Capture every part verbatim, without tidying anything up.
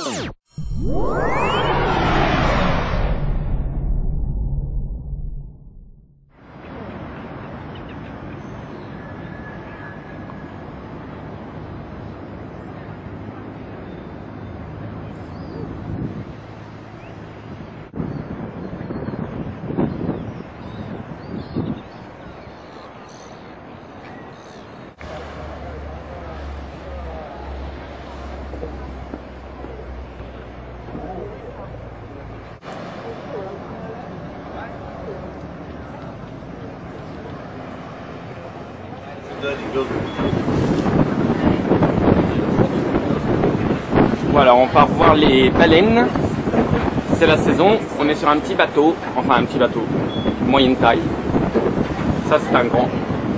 Voilà, on part voir les baleines. C'est la saison. On est sur un petit bateau, enfin un petit bateau, moyenne taille. Ça c'est un grand.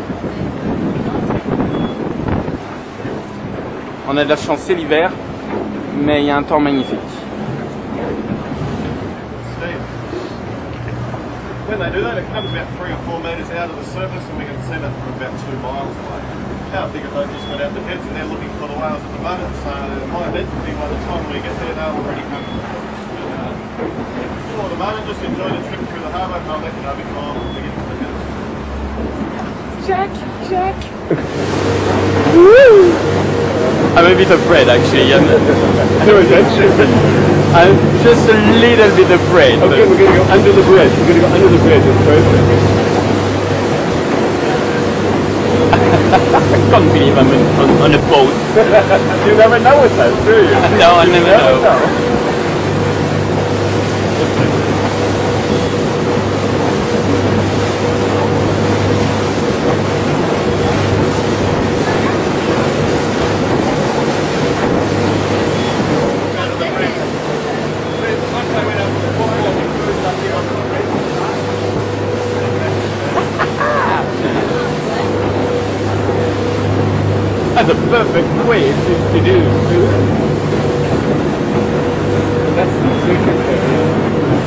On a de la chance, c'est l'hiver, mais il y a un temps magnifique. When they do that, it comes about three or four metres out of the surface and we can see it from about two miles away. How big have they just got out the heads and they're looking for the whales at the moment, so my bet would be by the time we get there they'll already come. Uh, for the moment, just enjoy the trip through the harbour and I'll let you know before we get to the house. Jack, Jack. I'm a bit afraid actually. I'm, I'm just a little bit afraid. Okay, we're going to go under the bridge. We're going to go under the bridge. It's perfect. I can't believe I'm on, on a boat. You never know with that, do you? No, I you never, never know. know. That's a perfect way to, to do. That's the secret there.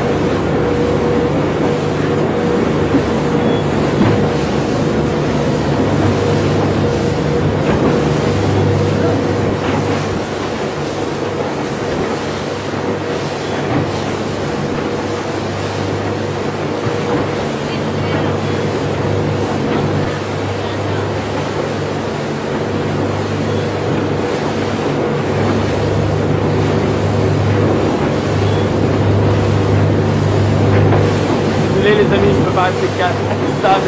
Les amis, je peux pas rester calme, stable.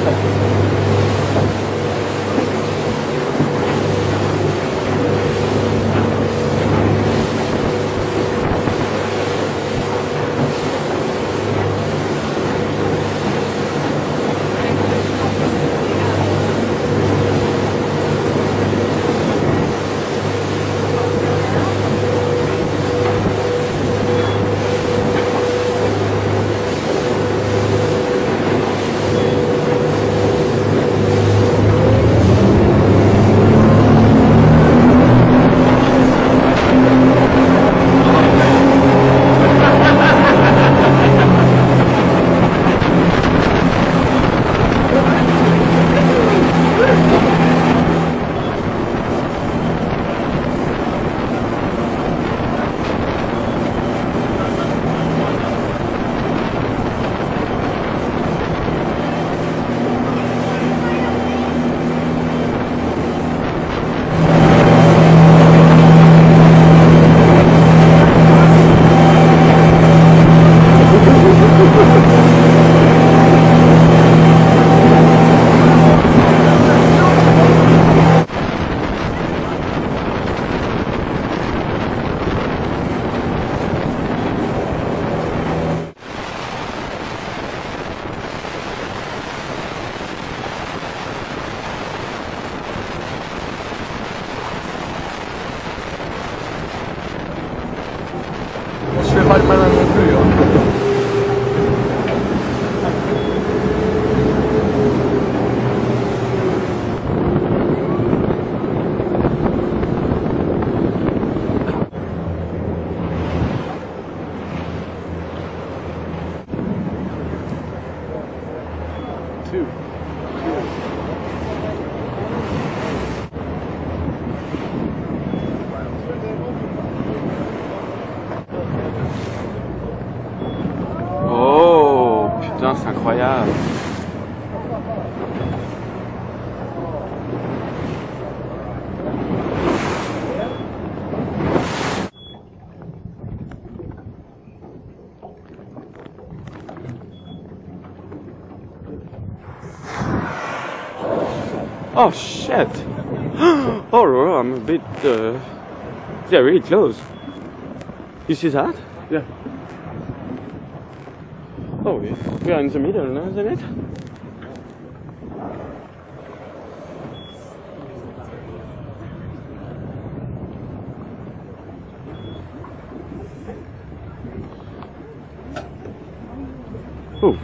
Je fais pas le malin non plus. Hein. Two. Oh shit! Oh, I'm a bit. Uh, they're really close. You see that? Yeah. Oh, we are in the middle, no, isn't it? Oh.